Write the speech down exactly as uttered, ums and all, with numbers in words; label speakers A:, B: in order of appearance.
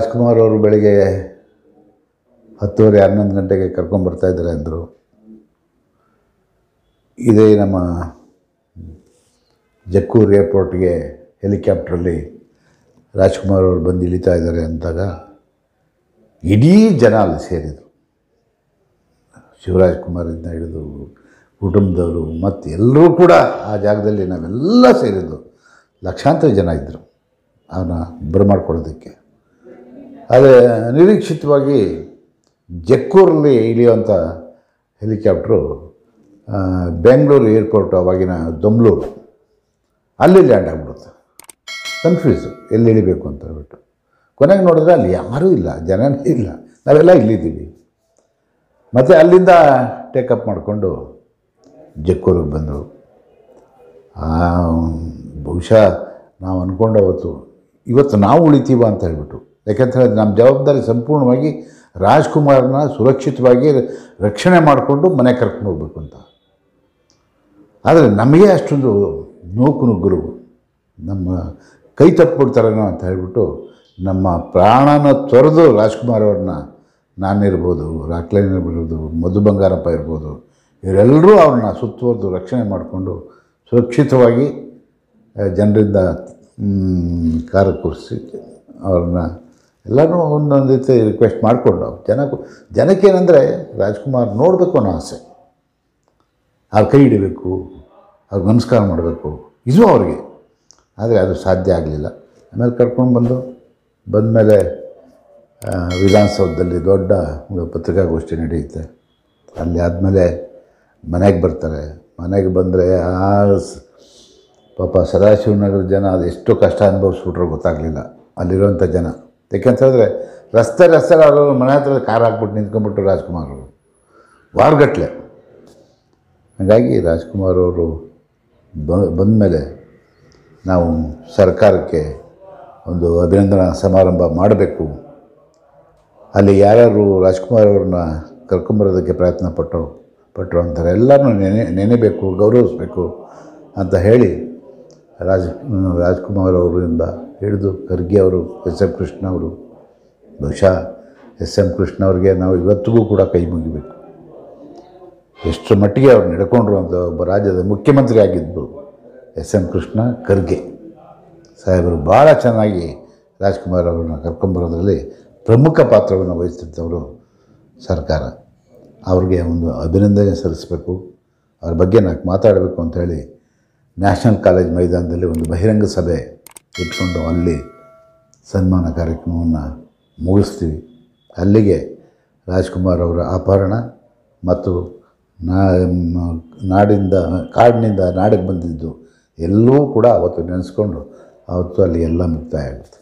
A: ರಾಜ್ಕುಮಾರ್ ಅವರು ಬೆಳಿಗ್ಗೆ ಹತ್ತುವರೆ ಹನ್ನೊಂದು ಗಂಟೆಗೆ ಕರ್ಕೊಂಬರ್ತಾಯಿದ್ದಾರೆ ಅಂದರು. ಇದೇ ನಮ್ಮ ಜಕ್ಕೂರು ಏರ್ಪೋರ್ಟ್ಗೆ ಹೆಲಿಕಾಪ್ಟ್ರಲ್ಲಿ ರಾಜ್ಕುಮಾರ್ ಅವರು ಬಂದು ಇಳಿತಾ ಇದ್ದಾರೆ ಅಂದಾಗ ಇಡೀ ಜನ ಅಲ್ಲಿ ಸೇರಿದರು. ಶಿವರಾಜ್ ಕುಮಾರಿಂದ ಹಿಡಿದು ಕುಟುಂಬದವರು ಮತ್ತು ಎಲ್ಲರೂ ಕೂಡ ಆ ಜಾಗದಲ್ಲಿ ನಾವೆಲ್ಲ ಸೇರಿದ್ದು. ಲಕ್ಷಾಂತರ ಜನ ಇದ್ದರು ಅವನ್ನ ಬರಮಾಡ್ಕೊಳ್ಳೋದಕ್ಕೆ. ಆದರೆ ನಿರೀಕ್ಷಿತವಾಗಿ ಜಕ್ಕೂರಲ್ಲಿ ಇಳಿಯುವಂಥ ಹೆಲಿಕಾಪ್ಟ್ರು ಬೆಂಗಳೂರು ಏರ್ಪೋರ್ಟ್, ಆವಾಗಿನ ದೊಮ್ಲೂರು, ಅಲ್ಲಿ ಲ್ಯಾಂಡ್ ಆಗಿಬಿಡುತ್ತೆ. ಕನ್ಫ್ಯೂಸು ಎಲ್ಲಿ ಇಳಿಬೇಕು ಅಂತ ಹೇಳ್ಬಿಟ್ಟು. ಕೊನೆಗೆ ನೋಡಿದ್ರೆ ಅಲ್ಲಿ ಯಾರೂ ಇಲ್ಲ, ಜನನೇ ಇಲ್ಲ, ನಾವೆಲ್ಲ ಇಲ್ಲಿದ್ದೀವಿ. ಮತ್ತು ಅಲ್ಲಿಂದ ಟೇಕಪ್ ಮಾಡಿಕೊಂಡು ಜಕ್ಕೂರಿಗೆ ಬಂದರು. ಬಹುಶಃ ನಾವು ಅಂದ್ಕೊಂಡು ಅವತ್ತು ಇವತ್ತು ನಾವು ಉಳಿತೀವ ಅಂತ ಹೇಳ್ಬಿಟ್ಟು. ಯಾಕೆಂದರೆ ನಮ್ಮ ಜವಾಬ್ದಾರಿ ಸಂಪೂರ್ಣವಾಗಿ ರಾಜ್ಕುಮಾರ್ನ ಸುರಕ್ಷಿತವಾಗಿ ರಕ್ಷಣೆ ಮಾಡಿಕೊಂಡು ಮನೆ ಕರ್ಕೊಂಡು ಹೋಗ್ಬೇಕು ಅಂತ. ಆದರೆ ನಮಗೆ ಅಷ್ಟೊಂದು ನೂಕು ನುಗ್ಗರು, ನಮ್ಮ ಕೈ ತಪ್ಪಿಬಿಡ್ತಾರೇನೋ ಅಂತ ಹೇಳ್ಬಿಟ್ಟು ನಮ್ಮ ಪ್ರಾಣನ ತೊರೆದು ರಾಜ್ಕುಮಾರ್ ಅವ್ರನ್ನ, ನಾನಿರ್ಬೋದು, ರಾಕ್ಲೈನ್ ಇರ್ಬೋದು, ಮಧು ಬಂಗಾರಪ್ಪ ಇರ್ಬೋದು, ಇವರೆಲ್ಲರೂ ಅವ್ರನ್ನ ಸುತ್ತುವರೆದು ರಕ್ಷಣೆ ಮಾಡಿಕೊಂಡು ಸುರಕ್ಷಿತವಾಗಿ ಜನರಿಂದ ಕಾರು ಕೂರಿಸಿ ಅವ್ರನ್ನ ಎಲ್ಲರೂ ಒಂದೊಂದು ರೀತಿ ರಿಕ್ವೆಸ್ಟ್ ಮಾಡಿಕೊಂಡು ಜನ ಜನಕ್ಕೇನೆಂದರೆ ರಾಜ್ಕುಮಾರ್ ನೋಡಬೇಕು ಅನ್ನೋ ಆಸೆ. ಅವ್ರ ಕೈ ಹಿಡಿಬೇಕು, ಅವ್ರಿಗೆ ನಮಸ್ಕಾರ ಮಾಡಬೇಕು, ಇದು ಅವ್ರಿಗೆ. ಆದರೆ ಅದು ಸಾಧ್ಯ ಆಗಲಿಲ್ಲ. ಆಮೇಲೆ ಕರ್ಕೊಂಡು ಬಂದು ಬಂದಮೇಲೆ ವಿಧಾನಸೌಧದಲ್ಲಿ ದೊಡ್ಡ ಪತ್ರಿಕಾಗೋಷ್ಠಿ ನಡೆಯುತ್ತೆ. ಅಲ್ಲಿ ಆದಮೇಲೆ ಮನೆಗೆ ಬರ್ತಾರೆ. ಮನೆಗೆ ಬಂದರೆ ಆ ಪಾಪ ಸದಾಶಿವನಗರ ಜನ ಅದು ಎಷ್ಟು ಕಷ್ಟ ಅನುಭವಿಸ್ಬಿಟ್ರೋ ಗೊತ್ತಾಗಲಿಲ್ಲ ಅಲ್ಲಿರೋಂಥ ಜನ. ಯಾಕೆಂತಂದರೆ ರಸ್ತೆ ರಸ್ತೆ ಅವರು ಮನೆ ಹತ್ರ ಕಾರ್ ಹಾಕ್ಬಿಟ್ಟು ನಿಂತ್ಕೊಂಡ್ಬಿಟ್ಟು ರಾಜ್ಕುಮಾರ್ ಅವರು ವಾರಗಟ್ಟಲೆ. ಹಾಗಾಗಿ ರಾಜ್ಕುಮಾರ್ ಅವರು ಬಂದ ಮೇಲೆ ನಾವು ಸರ್ಕಾರಕ್ಕೆ ಒಂದು ಅಭಿನಂದನಾ ಸಮಾರಂಭ ಮಾಡಬೇಕು. ಅಲ್ಲಿ ಯಾರ್ಯಾರು ರಾಜ್ಕುಮಾರ್ ಅವ್ರನ್ನ ಕರ್ಕೊಂಬರೋದಕ್ಕೆ ಪ್ರಯತ್ನ ಪಟ್ಟರು ಪಟ್ಟರು ಅಂತಾರೆ ಎಲ್ಲರನ್ನೂ ನೆನೆ ನೆನೆಬೇಕು, ಗೌರವಿಸಬೇಕು ಅಂತ ಹೇಳಿ ರಾಜ್ ರಾಜ್ಕುಮಾರ್ ಅವರಿಂದ ಹಿಡಿದು ಖರ್ಗೆ ಅವರು, ಎಸ್ ಎಂ ಕೃಷ್ಣ ಅವರು, ಬಹುಶಃ ಎಸ್ ಎಂ ಕೃಷ್ಣ ಅವ್ರಿಗೆ ನಾವು ಇವತ್ತಿಗೂ ಕೂಡ ಕೈ ಮುಗಿಬೇಕು. ಎಷ್ಟು ಮಟ್ಟಿಗೆ ಅವ್ರು ನಡ್ಕೊಂಡ್ರು ಅಂತ. ಒಬ್ಬ ರಾಜ್ಯದ ಮುಖ್ಯಮಂತ್ರಿ ಆಗಿದ್ದು ಎಸ್ ಎಂ ಕೃಷ್ಣ, ಖರ್ಗೆ ಸಾಹೇಬರು ಭಾಳ ಚೆನ್ನಾಗಿ ರಾಜ್ಕುಮಾರ್ ಅವ್ರನ್ನ ಕರ್ಕೊಂಬರೋದ್ರಲ್ಲಿ ಪ್ರಮುಖ ಪಾತ್ರವನ್ನು ವಹಿಸ್ತಿದ್ದವರು ಸರ್ಕಾರ. ಅವ್ರಿಗೆ ಒಂದು ಅಭಿನಂದನೆ ಸಲ್ಲಿಸಬೇಕು, ಅವ್ರ ಬಗ್ಗೆ ನಾಲ್ಕು ಮಾತಾಡಬೇಕು ಅಂಥೇಳಿ ನ್ಯಾಷನಲ್ ಕಾಲೇಜ್ ಮೈದಾನದಲ್ಲಿ ಒಂದು ಬಹಿರಂಗ ಸಭೆ ಇಟ್ಕೊಂಡು ಅಲ್ಲಿ ಸನ್ಮಾನ ಕಾರ್ಯಕ್ರಮವನ್ನು ಮುಗಿಸ್ತೀವಿ. ಅಲ್ಲಿಗೆ ರಾಜ್ಕುಮಾರ್ ಅವರ ಅಪಹರಣ ಮತ್ತು ನಾಡಿಂದ ಕಾಡಿನಿಂದ ನಾಡಿಗೆ ಬಂದಿದ್ದು ಎಲ್ಲವೂ ಕೂಡ ಅವತ್ತು ನೆನೆಸ್ಕೊಂಡು ಅವತ್ತು ಅಲ್ಲಿ ಎಲ್ಲ ಮುಕ್ತಾಯ ಆಗುತ್ತೆ.